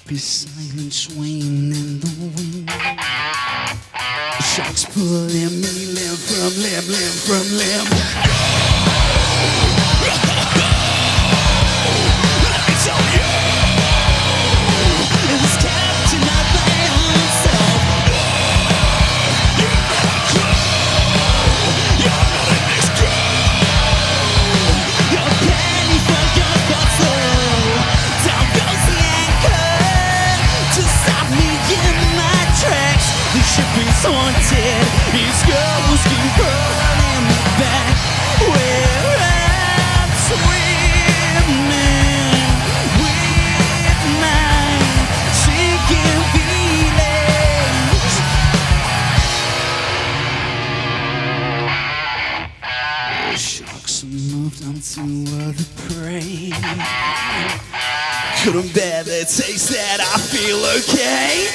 Be silent swaying in the wind. Sharks pulling me limb from limb, limb from limb. Let me tell you, it was captain of my own self. You're not a crew. You're not in this crew. You're penny for your bottle. Down goes the anchor to stop me in my tracks. The ship is haunted. These girls keep pulling me back. Where I'm swimming with my sinking feelings. The sharks moved on to other prey. Couldn't bear the taste that I feel okay.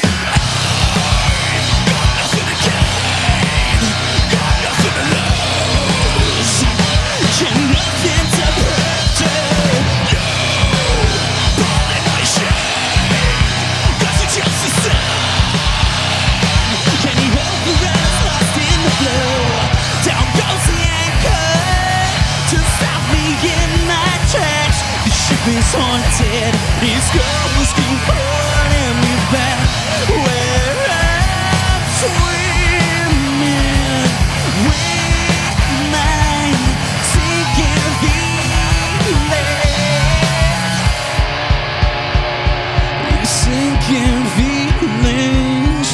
Is haunted. These girls keep pulling me back. Where I'm swimming with my sinking feelings. Sinking feelings.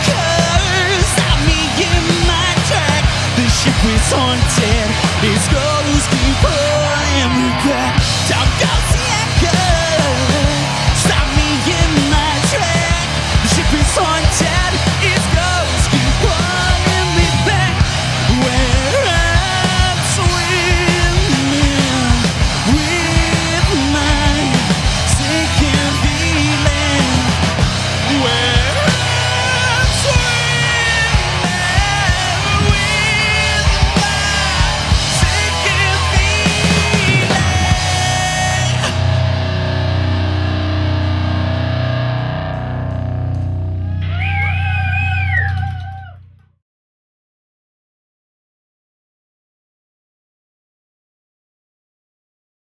Haunted, these girls